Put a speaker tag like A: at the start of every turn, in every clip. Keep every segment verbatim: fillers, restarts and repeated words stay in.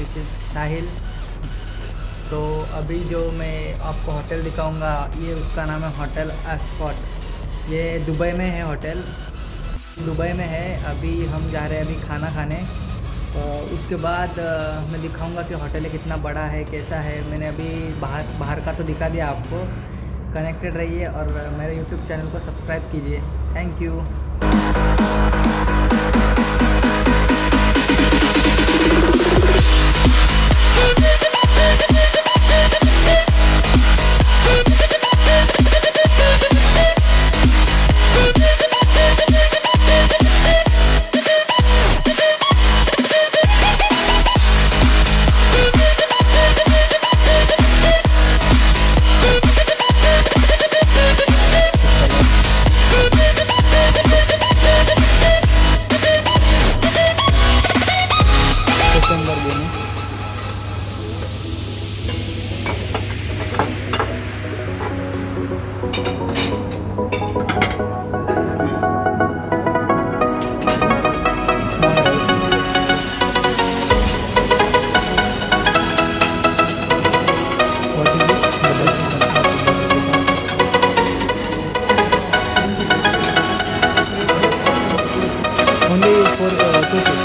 A: This is साहिल। तो अभी जो मैं आपको होटल दिखाऊंगा ये उसका नाम है होटल एस्कॉट। ये दुबई में है, होटल दुबई में है। अभी हम जा रहे हैं अभी खाना खाने। तो उसके बाद मैं दिखाऊंगा कि होटल कितना बड़ा है, कैसा है। मैंने अभी बाहर बाहर का तो दिखा दिया आपको। कनेक्टेड रहिए और मेरे यूट्यूब चैनल को सब्सक्राइब कीजिए। Thank you. Only for uh, two people.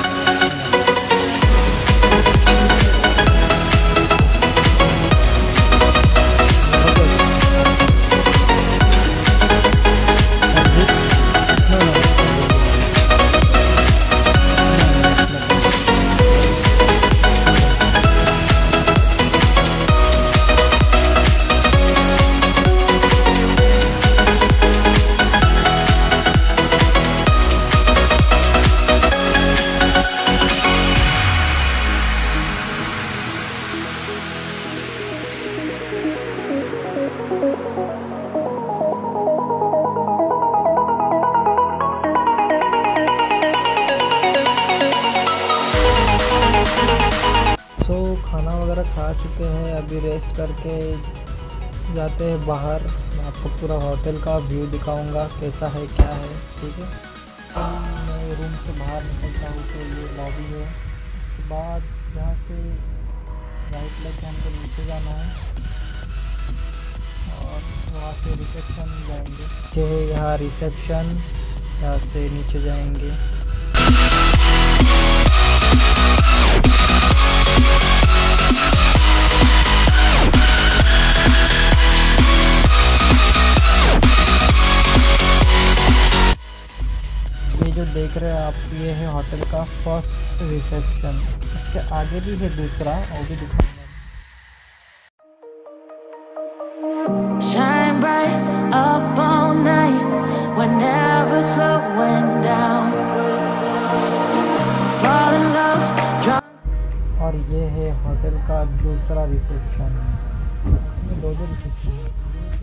A: So so, खाना वगैरह खा चुके हैं, अभी रेस्ट करके जाते हैं बाहर। मैं आपको पूरा होटल का व्यू दिखाऊंगा कैसा है क्या है, ठीक है। तो मैं रूम से बाहर निकलता हूँ तो ये लॉबी है। उसके बाद यहाँ से राइट लेके हमको नीचे जाना है और वहाँ से रिसेप्शन जाएंगे। ये है यहाँ रिसेप्शन, यहाँ से नीचे जाएंगे। ये जो देख रहे हैं आप, ये है होटल का फर्स्ट रिसेप्शन। इसके आगे भी है दूसरा, वो भी दिखाऊंगा। Shine bright up all night, we're never slowing down. Fall in love, drunk. और ये है होटल का दूसरा रिसेप्शन। ये दो दो रिसेप्शन है।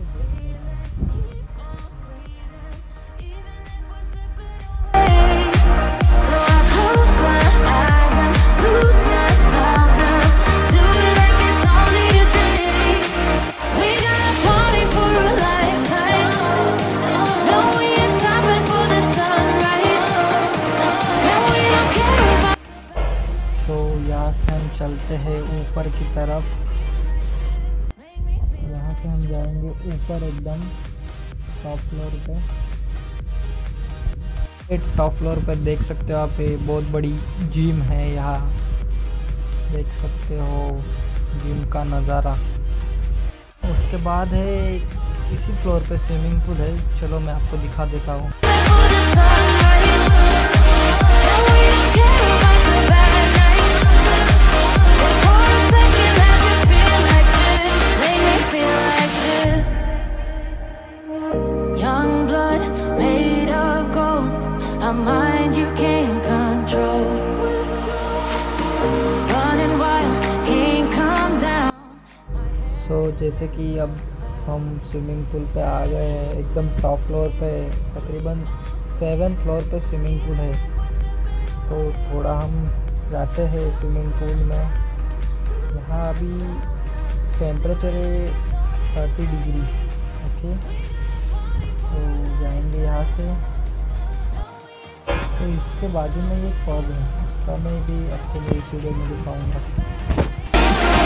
A: तो यहाँ से हम चलते हैं ऊपर की तरफ। यहाँ से हम जाएंगे ऊपर एकदम टॉप फ्लोर पे। टॉप फ्लोर पे देख सकते हो आप, ये बहुत बड़ी जिम है। यहाँ देख सकते हो जिम का नज़ारा। उसके बाद है इसी फ्लोर पे स्विमिंग पूल है। चलो मैं आपको दिखा देता हूँ। Mind you can't control, running wild, can't come down. So जैसे कि अब हम स्विमिंग पूल पे आ गए हैं, एकदम टॉप फ्लोर पे, तकरीबन सेवन फ्लोर पे स्विमिंग पूल है। तो थोड़ा हम जाते हैं स्विमिंग पूल में। यहाँ अभी टेम्परेचर है थर्टी डिग्री। ओके, सो जाएंगे यहाँ से। तो इसके बाजू में ये फॉग है, उसका मैं भी आपको एक वीडियो में दिखाऊंगा।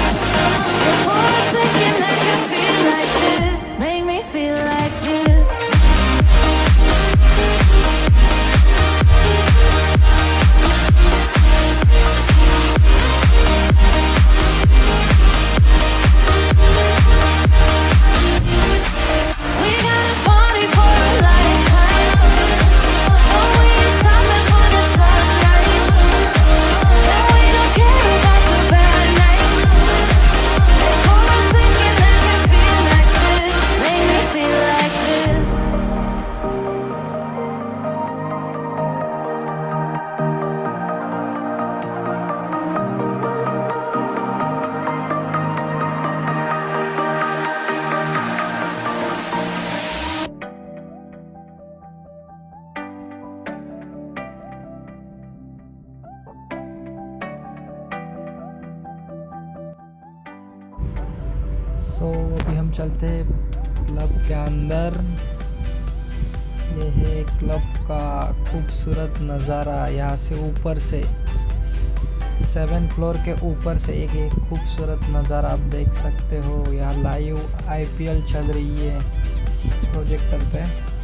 A: सो so, अभी हम चलते हैं क्लब के अंदर। ये है क्लब का खूबसूरत नज़ारा। यहाँ से ऊपर से सेवन फ्लोर के ऊपर से एक एक खूबसूरत नज़ारा आप देख सकते हो। यहाँ लाइव आईपीएल चल रही है प्रोजेक्टर पे।